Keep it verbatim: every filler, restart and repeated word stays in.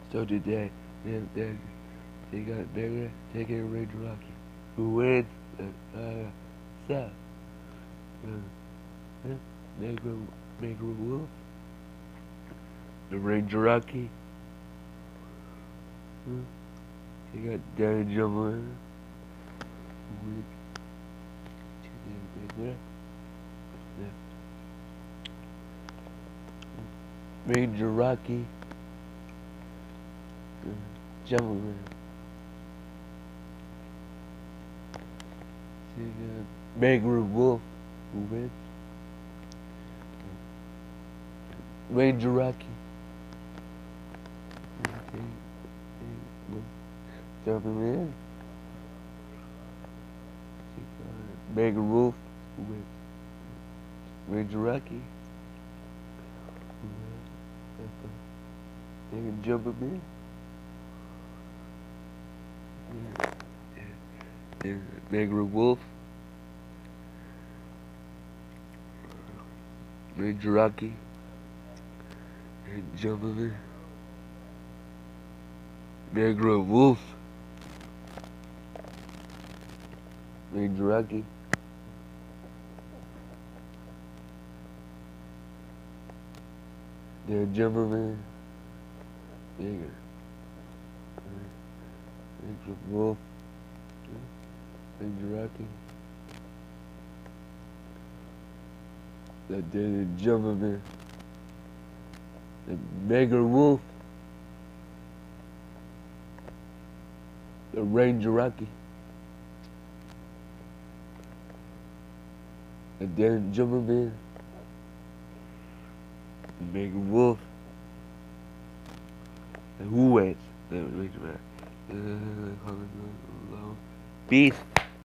So today, they, they, they got Magra taking a Ranger Rocky. Who wins? Uh, uh, Seth. Uh, Magra, Magra Wolf. The Ranger Rocky. Uh, they got Danny Jumbo. With Magra. Ranger Rocky. Uh, Gentleman. Magra Wolf, who wins? Ranger Rocky. Gentleman. Magra Wolf, who wins? Ranger Rocky. They can jump a bit. Magra Wolf. Ranger Rocky. And jump a bit. Magra Wolf. Ranger Rocky. They're Jumperman. Bigger. Ranger Wolf. Ranger Rocky. That they're the Jumperman. The Magra Wolf. The Ranger Rocky. The damn Jumperman. Magra Wolf. And who wins? Peace.